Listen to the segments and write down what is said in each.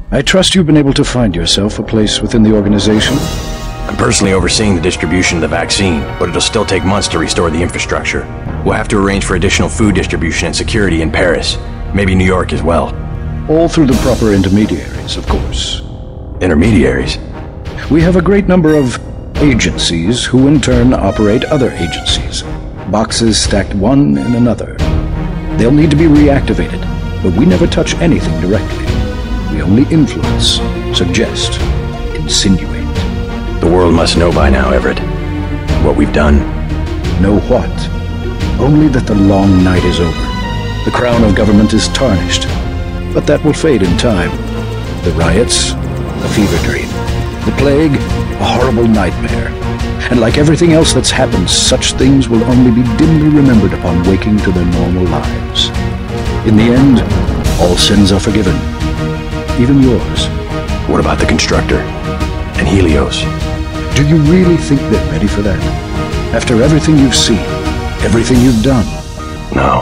I trust you've been able to find yourself a place within the organization. I'm personally overseeing the distribution of the vaccine, but it'll still take months to restore the infrastructure. We'll have to arrange for additional food distribution and security in Paris, maybe New York as well. All through the proper intermediaries, of course. Intermediaries? We have a great number of agencies who in turn operate other agencies. Boxes stacked one in another. They'll need to be reactivated, but we never touch anything directly. We only influence, suggest, insinuate. The world must know by now, Everett, what we've done. Know what? Only that the long night is over. The crown of government is tarnished, but that will fade in time. The riots, a fever dream. The plague, a horrible nightmare. And like everything else that's happened, such things will only be dimly remembered upon waking to their normal lives. In the end, all sins are forgiven. Even yours. What about the Constructor? And Helios? Do you really think they're ready for that? After everything you've seen, everything you've done? No.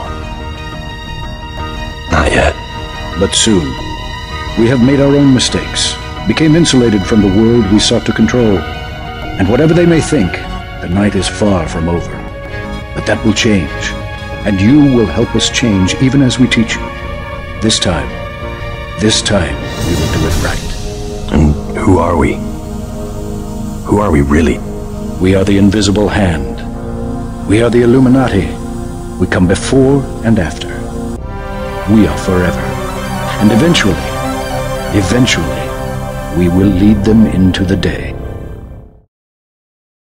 Not yet. But soon. We have made our own mistakes, became insulated from the world we sought to control. And whatever they may think, the night is far from over. But that will change, and you will help us change even as we teach you. This time we will do it right. And who are we? Who are we really? We are the invisible hand. We are the Illuminati. We come before and after. We are forever. And eventually, we will lead them into the day.